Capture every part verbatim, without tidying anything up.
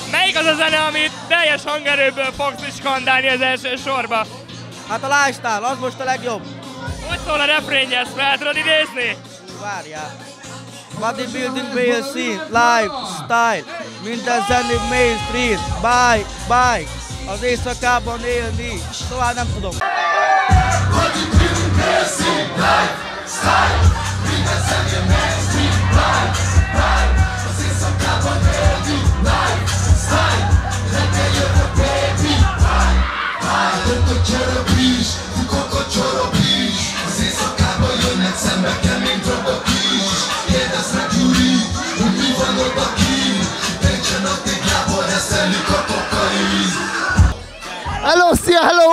Melyik az a zene, amit teljes hangerőből fogsz is skandálni az első sorba? Hát a Lifestyle, az most a legjobb. Hogy szól a refrénje, ezt fel tudod idézni? Várjál. Bodybuilding bé el cé, Lifestyle, minden zenni mainstream, bye, bye. Az éjszakában élni, tovább nem tudom. Bodybuilding bé el cé, Lifestyle, minden zenni mainstream, bye, bye. Az éjszakában élni, Lifestyle, reggel jön a baby, bye, bye. Kokot csorobis, kokot csorobis, az éjszakában jönnek szembe kemény drogok is. Kérdezz meg Gyuri, hogy mi van oda kint, nincsen a téglából, reszelik a kokain. Hello, szia, hello!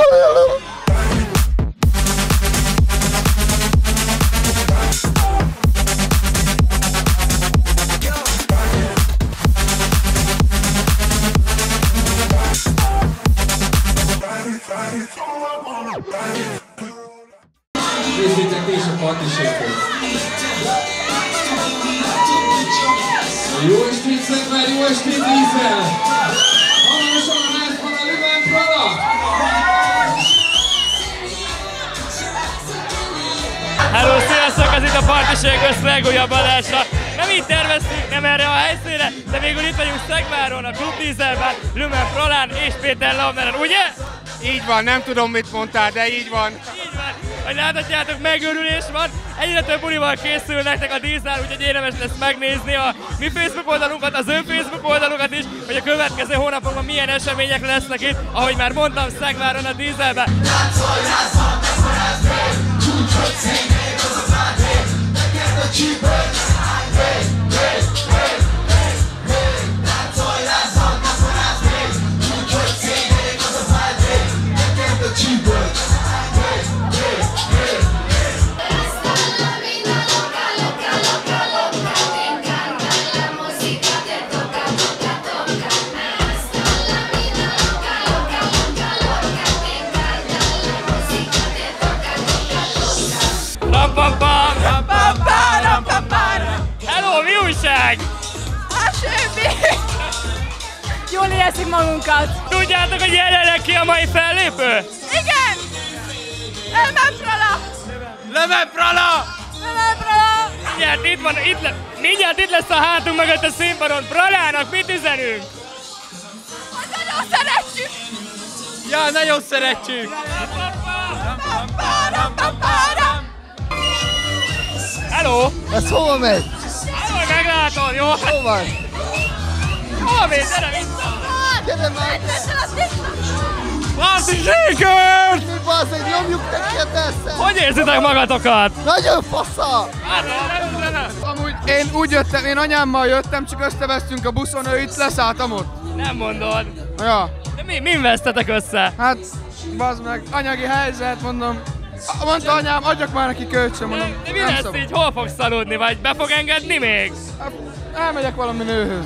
Nézzétek ti is a partiséget! Jó estét Szegvár, jó estét Ízzel! Hamarosan a házban a Lumen Prada! Hello, sziasztok! Ez itt a Partiségös legújabb adása. Nem így terveztünk, nem erre a helyszínre, de végül itt vagyunk Szegváron, a Klub Dízelben, Lumen Pralán és Péter Lammeren, ugye? Így van, nem tudom mit mondtál, de így van. Így van, hogy láthatjátok, megőrülés van, egyre több bulival készül nektek a Dízel, úgyhogy érdemes lesz megnézni a mi Facebook oldalunkat, az ön Facebook oldalunkat is, hogy a következő hónapokban milyen események lesznek itt, ahogy már mondtam, Szegváron a Dízelben. Hello, mi újság? Hát semmi! Jól érezzük magunkat! Tudjátok, hogy jelenleg ki a mai fellépő? Igen! Lumen Prada! Lumen Prada! Lumen Prada! Mindjárt itt van, itt le, mindjárt itt lesz a hátunk mögött a színpadon. Pralának mit üzenünk? Hogy nagyon szeretjük! Ja, nagyon szeretjük! Hello! Ez hova megy? Hol meglátod, jó? Hol van? Hol mész? Gyere vissza! Gyere már! Partiségös! Mi bazzeg, nyomjuk neki a tesszet! Hogy érzitek magatokat? Nagyon fasza! Hát, nem üzenem. Amúgy én úgy jöttem, én anyámmal jöttem, csak összevesztünk a buszon, ő itt leszálltam ott. Nem mondod. Ja, De mi, min vesztetek össze? hát bazd meg, anyagi helyzet, mondom. Mondta anyám, adjak már neki kölcsön, mondom. De, de mi nem lesz szabad. így? Hol fogsz aludni? Vagy be fog engedni még? Hát, elmegyek valami nőhöz.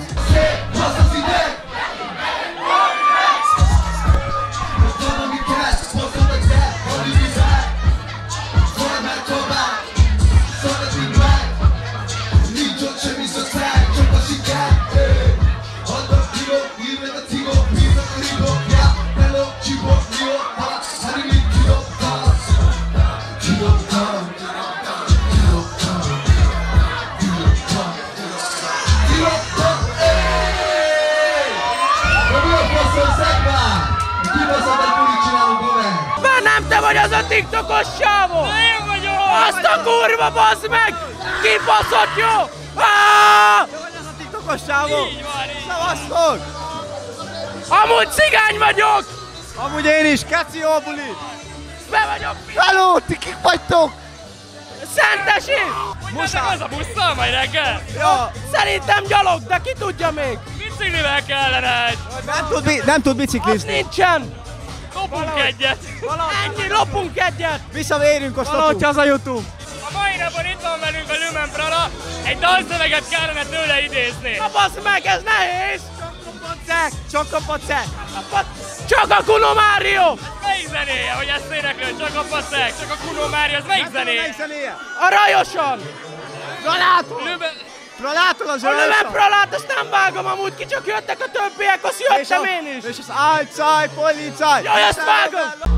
Már nem te vagy az a tiktokos sávó! Én vagyok! Azt a kurva, bazd meg! Kibaszott jó! Aaaaaa! Te vagy az a tiktokos sávó? Így van, így Szavaztok! Amúgy cigány vagyok! Amúgy én is, keci jó buli! Be vagyok! Hello, ti kik vagytok? Szentesi! Muszáj. Az a busszal majd reggel? Ja, Szerintem gyalog, de ki tudja még? Biciklivel kellene egy! nem tud, bi- nem tud biciklizni. Nincsen! Lopunk egyet! Ennyi, lopunk egyet! Visszavérünk, osztottunk. az a YouTube! A mai napon itt van velünk a Lumen Prada, egy dalszöveget kellene tőle idézni. Na bassz meg, ez nehéz! Csak a pacek! Csak a Kuno Mário! Melyik zenéje, hogy ezt éneklő? Csak a pacek, csak a Kuno Mário, ez melyik zenéje? Melyik zenéje? A Rajosan! Na látod! Lumen... Pralától az A első. Löwen Pralát, azt nem vágom amúgy ki, csak jöttek a többiek, azt jöttem én is. És az Álcáj, Policáj. Jaj, azt vágom!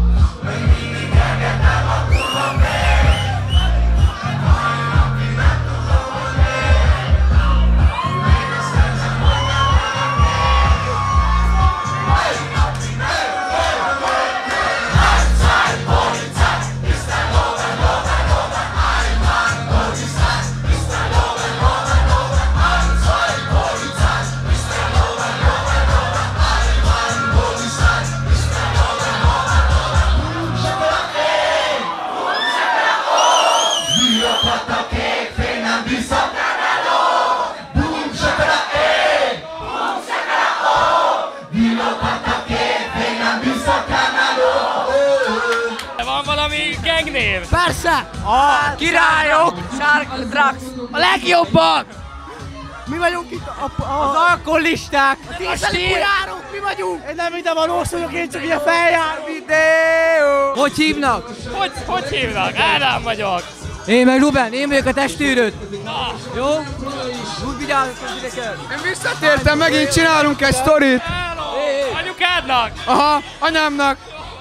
Van valami gangnév? Persze! A királyok! Shark Drugs. A legjobbak! Mi vagyunk itt a... a, Az alkoholisták! A tízeli sírárok! Mi vagyunk! én nem ide valós vagyok, én csak ilyen feljár videó. Hogy hívnak? Hogy, hogy hívnak? Ádám vagyok. Én meg Ruben, én vagyok a testőröd. Na, Jó? Úgy vigyázz az ideket! Én visszatértem, megint csinálunk egy sztorit. hello! Anyukádnak? Aha, anyámnak.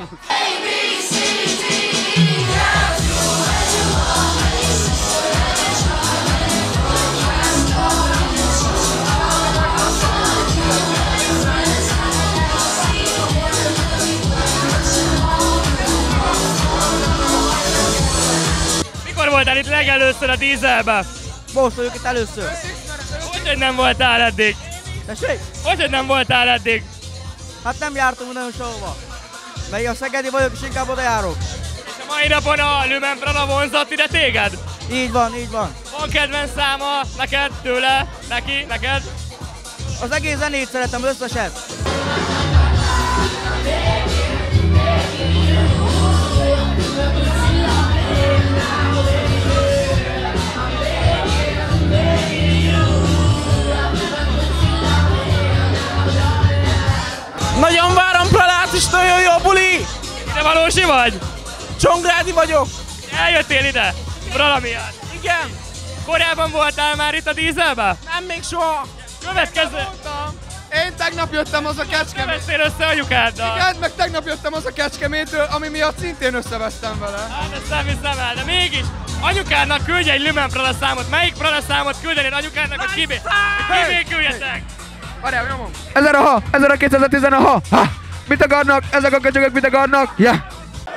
Mikor voltál itt legelőször a dízelbe? Most vagyok itt először. Hogy, hogy nem voltál eddig? Tessék? Hogy, hogy nem voltál eddig? Hát nem jártunk nagyon sehova. Mert a szegedi vagyok, és inkább oda járok. És a mai napon a Löwen Prala vonzott ide téged? Így van, így van. Van kedvenc száma neked, tőle, neki, neked? Az egész zenét szeretem, összeset. Nagyon várom Pralát, és nagyon jó buli! Ide valósi vagy? Csongrádi vagyok! Eljöttél ide? Prala miatt. Igen! Korábban voltál már itt a dízelbe? Nem még soha! Következő. Én tegnap jöttem az a Kecskemét. Követtél össze anyukáddal. Igen, meg tegnap jöttem az a Kecskemétől, ami miatt szintén összevesztem vele. Hát ezt nem hiszem el, de mégis anyukádnak küldj egy Löwen Prala számot. Melyik Prala számot küldenéd anyukádnak, hogy kibé... hogy kibéküljetek? Várjál, nyomom. Ezer a ha, ezer a kétezer-tíz a ha. Ha! Mit akarnak? Ezek a köcsögök mit akarnak? Ja! Yeah.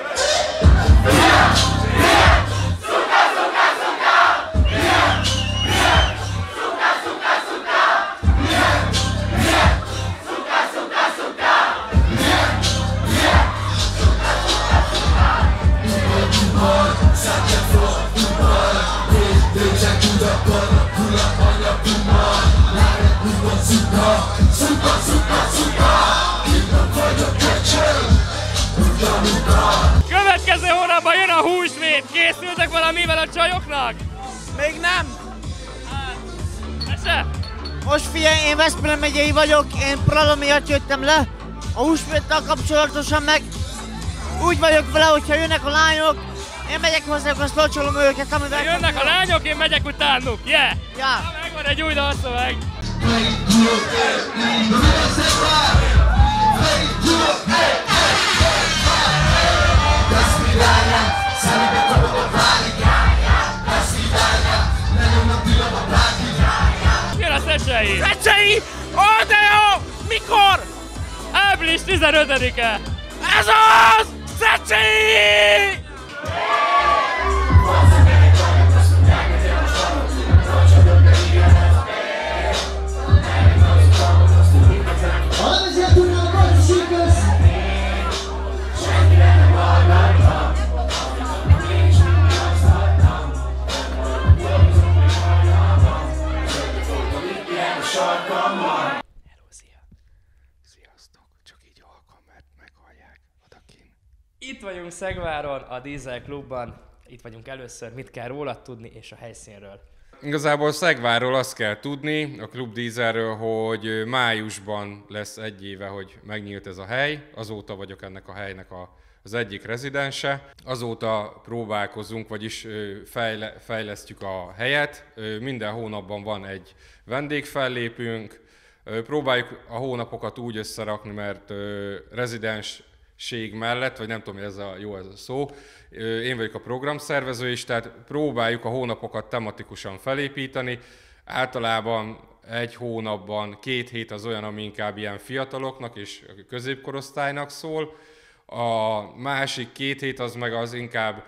Következő hónapban jön a húsvét. Készültek valamivel a csajoknak? Még nem! Se? Most figyelj, én Veszprém megyei vagyok, én Prala miatt jöttem le. A húsvéttal kapcsolatosan meg úgy vagyok vele, hogyha jönnek a lányok, én megyek hozzájuk, azt locsolom őket, amivel... Jönnek a lányok, én megyek utánuk, yeah! Ja. Na, megvan egy új dalszöveg. Jön a Szecsei! Szecsei! Ó, de jó! Mikor? április tizenötödike! Ez az! Szecsei! Itt vagyunk Szegváron, a Diesel Klubban. Itt vagyunk először, mit kell rólad tudni és a helyszínről. Igazából Szegvárról azt kell tudni, a Klub Dieselről, hogy májusban lesz egy éve, hogy megnyílt ez a hely. Azóta vagyok ennek a helynek a az egyik rezidense. Azóta próbálkozunk, vagyis fejle, fejlesztjük a helyet. Minden hónapban van egy vendégfellépőnk. Próbáljuk a hónapokat úgy összerakni, mert rezidensség mellett, vagy nem tudom, hogy ez a jó ez a szó, én vagyok a programszervező is, tehát próbáljuk a hónapokat tematikusan felépíteni. Általában egy hónapban két hét az olyan, ami inkább ilyen fiataloknak és középkorosztálynak szól. A másik két hét az meg az inkább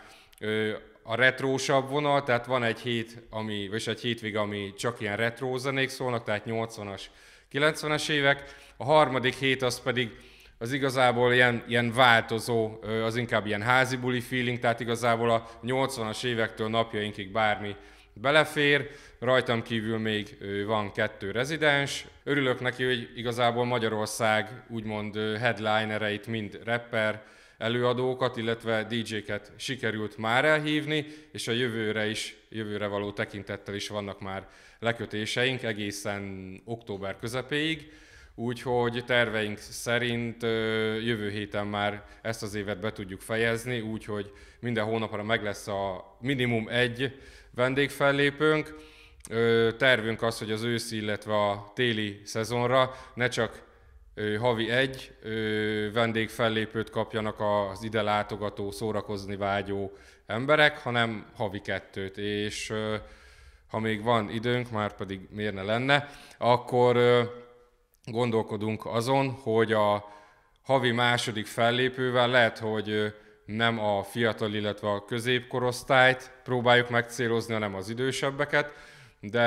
a retrósabb vonal, tehát van egy hét, ami, vagy egy hétvége, ami csak ilyen retró zenék szólnak, tehát nyolcvanas, kilencvenes évek. A harmadik hét az pedig az igazából ilyen, ilyen változó, az inkább ilyen házi buli feeling, tehát igazából a nyolcvanas évektől napjainkig bármi belefér. Rajtam kívül még van kettő rezidens. Örülök neki, hogy igazából Magyarország úgymond headlinereit, mind rapper előadókat, illetve dé dzséket sikerült már elhívni, és a jövőre is, jövőre való tekintettel is vannak már lekötéseink egészen október közepéig. Úgyhogy terveink szerint jövő héten már ezt az évet be tudjuk fejezni, úgyhogy minden hónapra meg lesz a minimum egy vendégfellépőnk. Tervünk az, hogy az őszi, illetve a téli szezonra ne csak havi egy vendégfellépőt kapjanak az ide látogató, szórakozni vágyó emberek, hanem havi kettőt, és ha még van időnk, már pedig miért ne lenne, akkor gondolkodunk azon, hogy a havi második fellépővel lehet, hogy nem a fiatal, illetve a középkorosztályt próbáljuk megcélozni, hanem az idősebbeket, de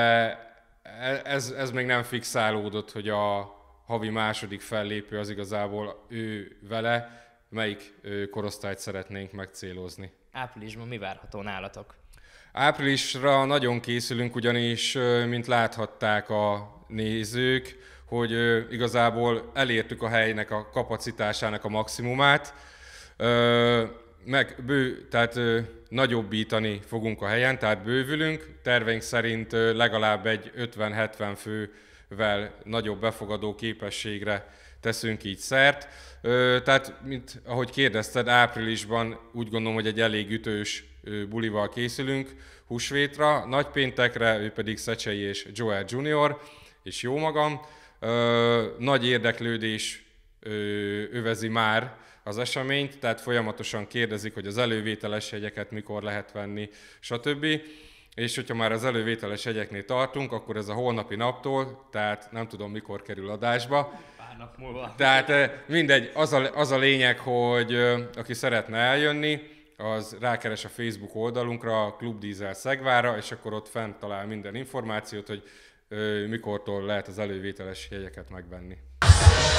ez, ez még nem fixálódott, hogy a havi második fellépő az igazából ő vele, melyik korosztályt szeretnénk megcélozni. Áprilisban mi várható nálatok? Áprilisra nagyon készülünk, ugyanis, mint láthatták a nézők, hogy igazából elértük a helynek a kapacitásának a maximumát, meg bő, tehát nagyobbítani fogunk a helyen, tehát bővülünk. Terveink szerint legalább egy ötven-hetven fővel nagyobb befogadó képességre teszünk így szert. Tehát, mint ahogy kérdezted, áprilisban úgy gondolom, hogy egy elég ütős bulival készülünk húsvétra, nagypéntekre, ő pedig Szecsei és Joel junior és jó magam. Nagy érdeklődés övezi már az eseményt, tehát folyamatosan kérdezik, hogy az elővételes jegyeket mikor lehet venni, stb. És hogyha már az elővételes jegyeknél tartunk, akkor ez a holnapi naptól, tehát nem tudom mikor kerül adásba. Pár nap múlva. Tehát mindegy, az a, az a lényeg, hogy aki szeretne eljönni, az rákeres a Facebook oldalunkra, a Klub Diesel Szegvára, és akkor ott fent talál minden információt, hogy mikortól lehet az elővételes jegyeket megvenni.